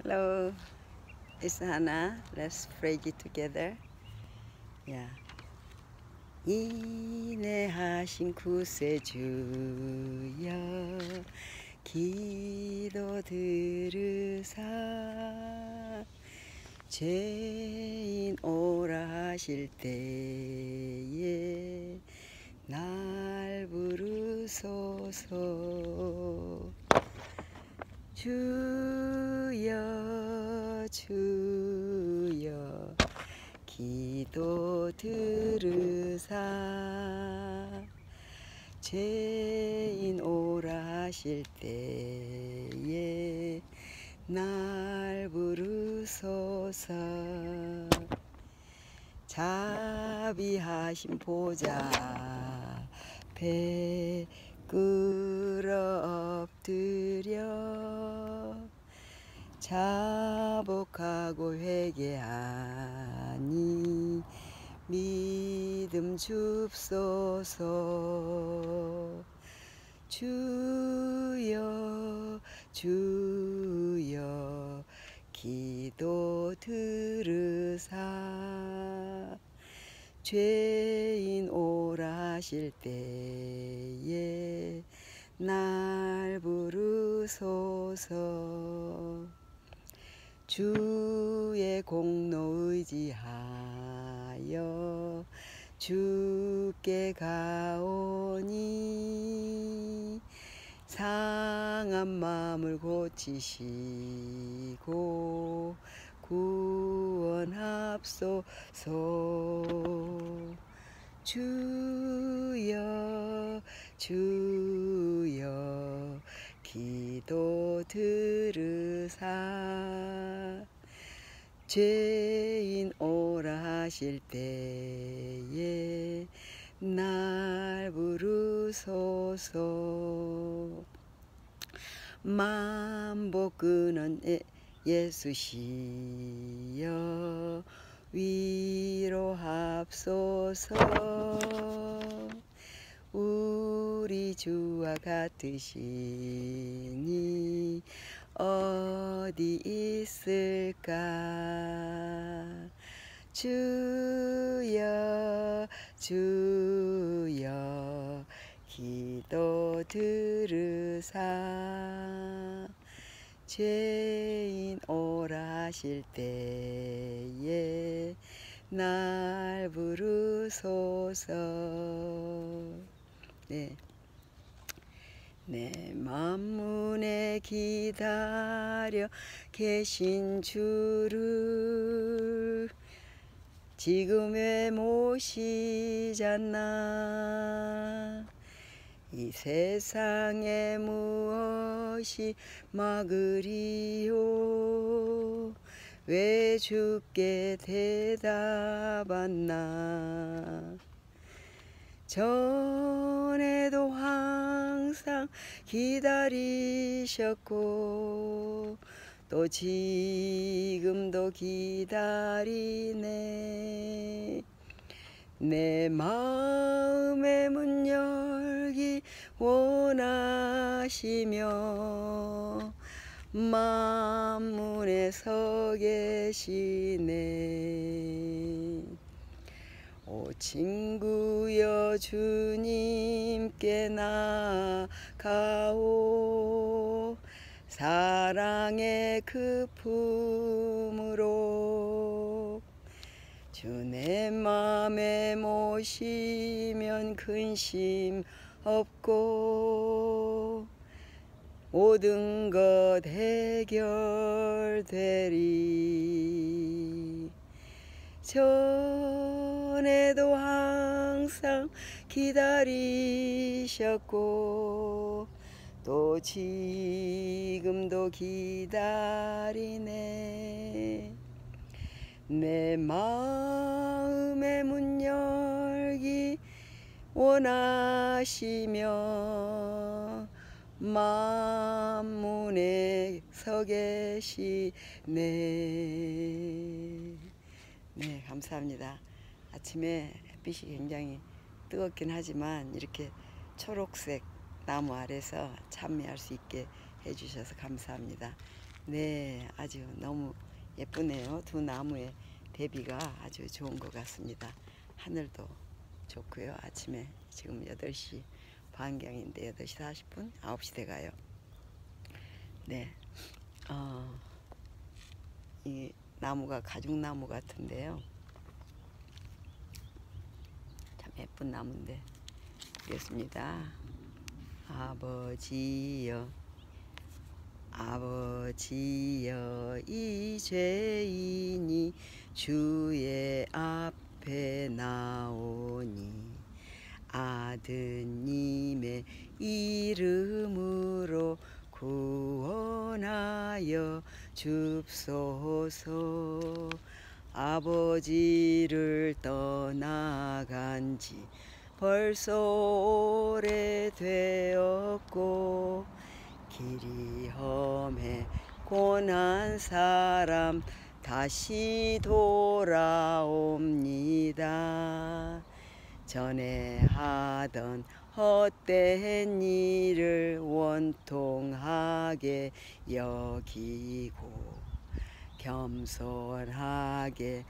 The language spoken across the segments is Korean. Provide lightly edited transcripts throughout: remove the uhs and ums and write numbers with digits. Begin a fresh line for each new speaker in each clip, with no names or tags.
Hello, it's Hannah. Let's pray it together. Yeah. 인내하신 구세주여 기도 들으사 죄인 오라 하실 때에 날 부르소서. 주여 주여 기도 들으사 죄인 오라 하실 때에 날 부르소서. 자비하신 보좌 앞에 끌어 엎드려 자복하고 회개하니 믿음 줍소서. 주여 주여 기도 들으사 죄인 오라 하실 때에 날 부르소서. 주의 공로 의지하여 주께 가오니 상한 마음을 고치시고 구원합소서. 주여 주여 기도 들으사 죄인 오라 하실 때에 날 부르소서. 만복 끊은 예수시여 위로합소서. 우리 주와 같으시니 어디 있을까. 주여 주여 기도 들으사 죄인 오라 하실 때에 날 부르소서. 내 만문에 기다려 계신 주를 지금 왜 모시잖아. 이 세상에 무엇이 막으리요. 왜 주께 대답하나. 전에도 항상 기다리셨고 또 지금도 기다리네. 내 마음의 문 열기 원하시며 만문에 서 계시네. 오 친구여 주님께 나아가오. 사랑의 그 품으로 주 내 맘에 모시면 근심 없고 모든 것 해결되리. 전에도 항상 기다리셨고 또 지금도 기다리네. 내 마음의 문 열기 원하시며 만문에 서 계시네. 네, 감사합니다. 아침에 햇빛이 굉장히 뜨겁긴 하지만 이렇게 초록색 나무 아래서 참여할 수 있게 해주셔서 감사합니다. 네, 아주 너무 예쁘네요. 두 나무의 대비가 아주 좋은 것 같습니다. 하늘도 좋고요. 아침에 지금 8시 반경인데 8시 40분, 9시 돼가요. 네, 이 나무가 가죽나무 같은데요. 참 예쁜 나무인데 보겠습니다. 아버지여, 아버지여, 이 죄인이 주의 앞에 나오니 아드님의 이름으로 구원하여 줍소서. 아버지를 떠나간 지 벌써 오래되었고 길이 험해 고난 사람 다시 돌아옵니다. 전에 하던 헛된 일을 원통하게 여기고 겸손하게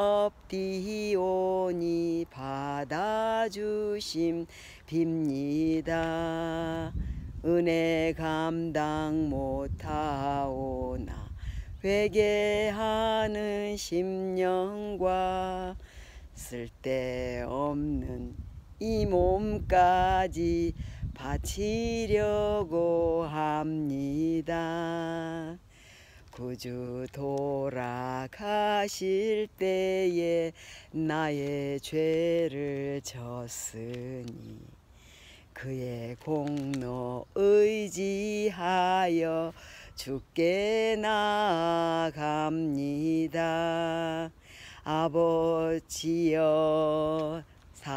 엎디오니 받아주심 빕니다. 은혜 감당 못하오나 회개하는 심령과 쓸데없는 이 몸까지 바치려고 합니다. 구주 돌아가실 때에 나의 죄를 졌으니 그의 공로 의지하여 주께 나아갑니다. 아버지여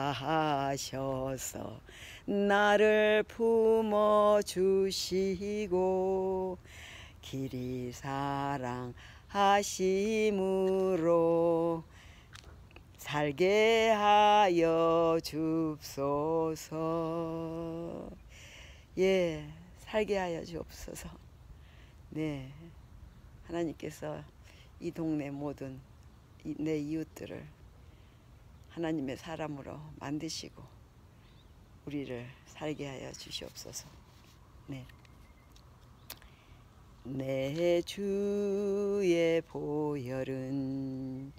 사하셔서 나를 품어주시고 길이 사랑하심으로 살게 하여 줍소서. 예, 살게 하여 주옵소서. 네, 하나님께서 이 동네 모든 내 이웃들을 하나님의 사람으로 만드시고 우리를 살게 하여 주시옵소서. 네. 내 주의 보혈은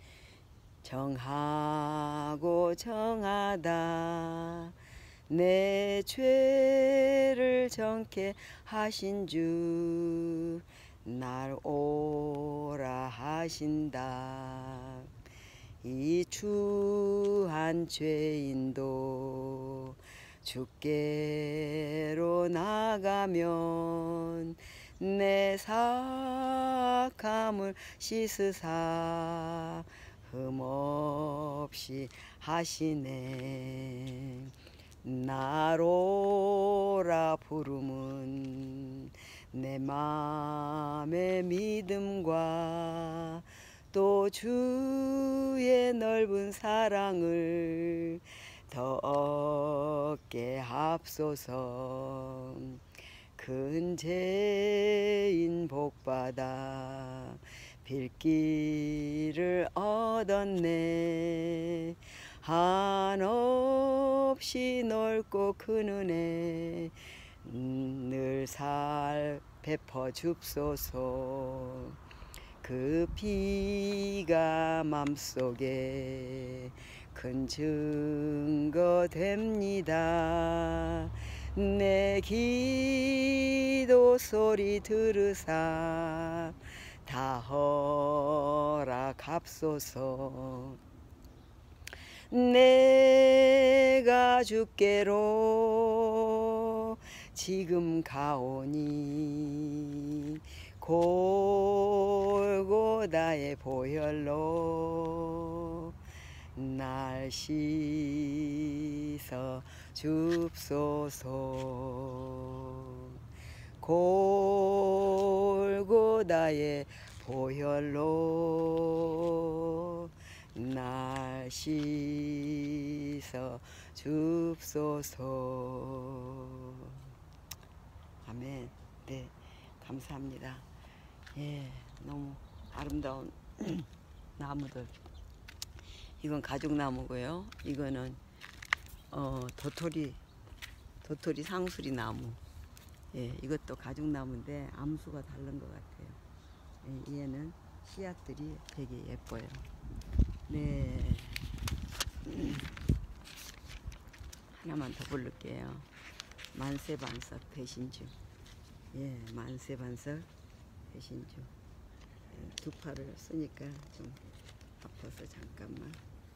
정하고 정하다. 내 죄를 정케 하신 주 날 오라 하신다. 이 추한 죄인도 주께로 나가면 내 사악함을 씻으사 흠없이 하시네. 나로라 부름은 내 맘의 믿음과 또 주의 넓은 사랑을 더 얻게 합소서. 큰 죄인 복받아 빌기를 얻었네. 한없이 넓고 큰 은혜 늘 베풀어 줍소서. 그 피가 맘속에 큰 증거 됩니다. 내 기도 소리 들으사 다 허락합소서. 내가 주께로 지금 가오니 골고다의 보혈로 날 씻어 줍소서. 골고다의 보혈로 날 씻어 줍소서. 아멘. 네, 감사합니다. 예, 너무 아름다운 나무들. 이건 가죽나무고요. 이거는 도토리 상수리 나무. 예, 이것도 가죽나무인데 암수가 다른 것 같아요. 예, 얘는 씨앗들이 되게 예뻐요. 네. 하나만 더 부를게요. 만세반석 배신주. 예, 만세반석 배신주. 예, 두 팔을 쓰니까 좀 아파서 잠깐만.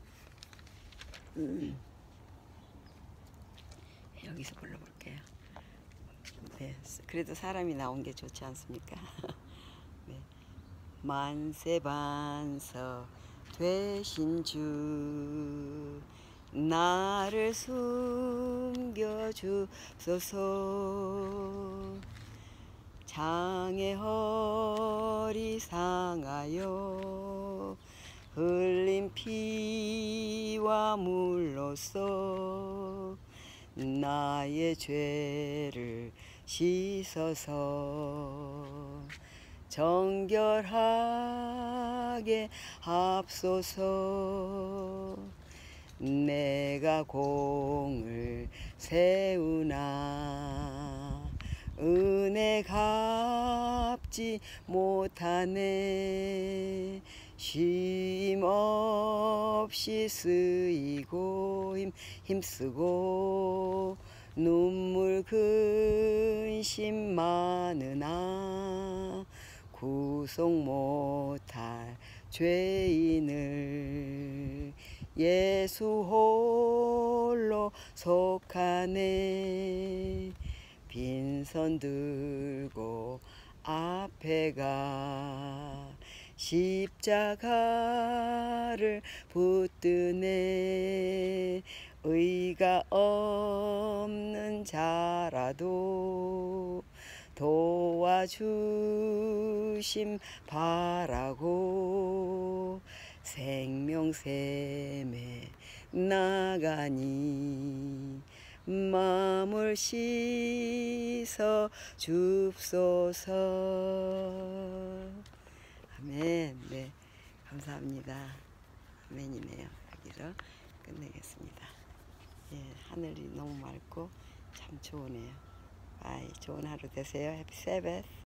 여기서 불러볼게요. 네, 그래도 사람이 나온 게 좋지 않습니까? 네. 만세반석 되신 주 나를 숨겨주소서. 장애 허리 상하여 흘린 피와 물로써 나의 죄를 씻어서 정결하게 합소서. 내가 공을 세우나 은혜 갚지 못하네. 쉼 없이 쓰이고 힘쓰고 눈물 근심 많으나 구속 못할 죄인을 예수 홀로 속하네. 빈손 들고 앞에 가 십자가를 붙드네. 의가 없는 자라도 도와주심 바라고 생명샘에 나가니 마음을 씻어 줍소서. 아멘. 네, 감사합니다. 아멘이네요. 여기서 끝내겠습니다. 예, 하늘이 너무 맑고 참 좋으네요. 좋은 하루 되세요. 해피 세벳.